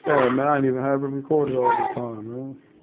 Yeah, man, I ain't even have it recorded all the time, man.